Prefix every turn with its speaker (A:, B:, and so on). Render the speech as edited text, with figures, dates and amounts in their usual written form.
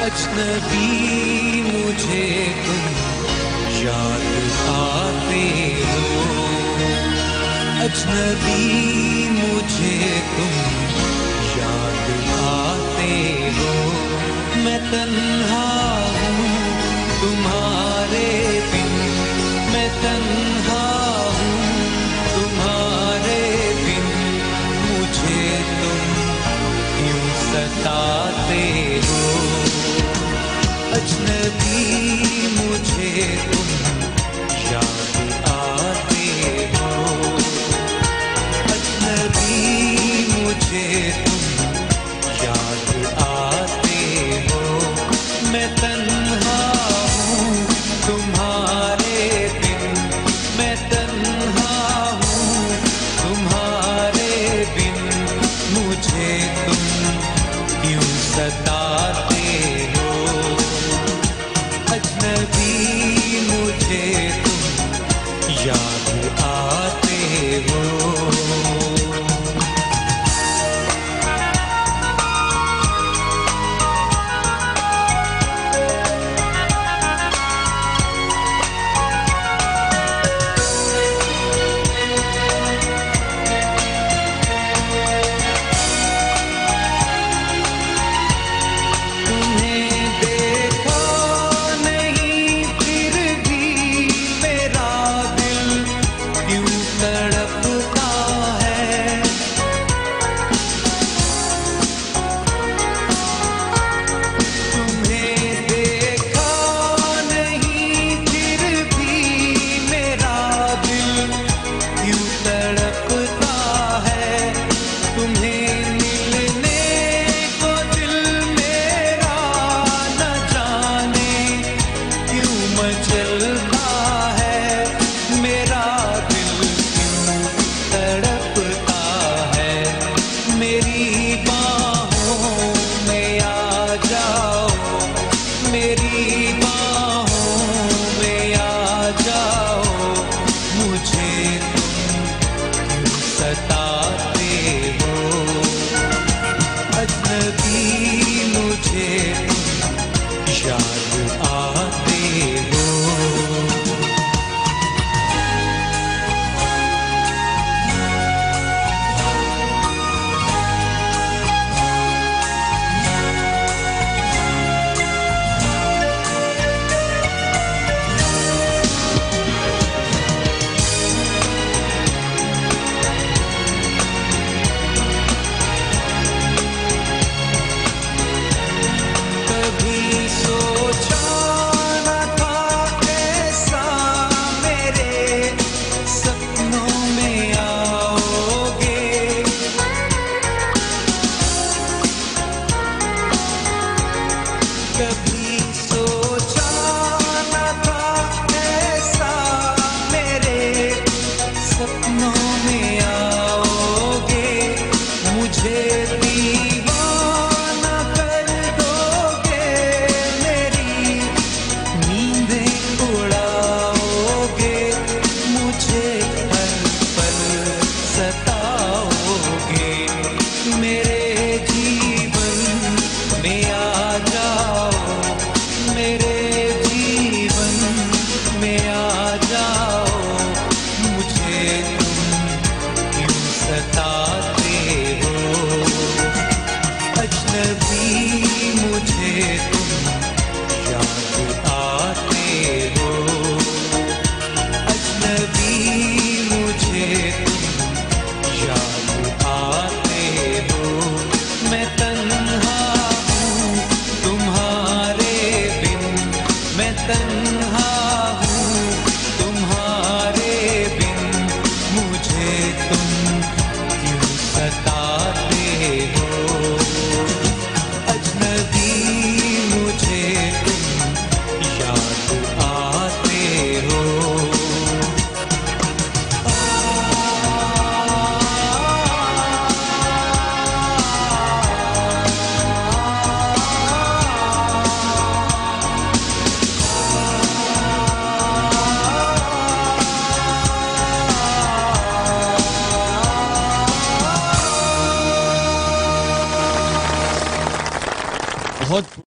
A: अजनबी मुझे तुम याद आते हो, अजनबी मुझे तुम याद आते हो। मैं तन्हा हूँ तुम्हारे बिन, मैं तन्हा हूँ तुम्हारे बिन, मुझे तुम क्यों सताते हो। अजनबी मुझे तुम याद आते हो, अजनबी मुझे तुम याद आते हो। मैं तन्हा हूँ तुम्हारे बिन, मैं तन्हा हूँ तुम्हारे बिन, मुझे तुम क्यों सताते हो। अजनबी मुझे तुम याद आते हो।
B: बहुत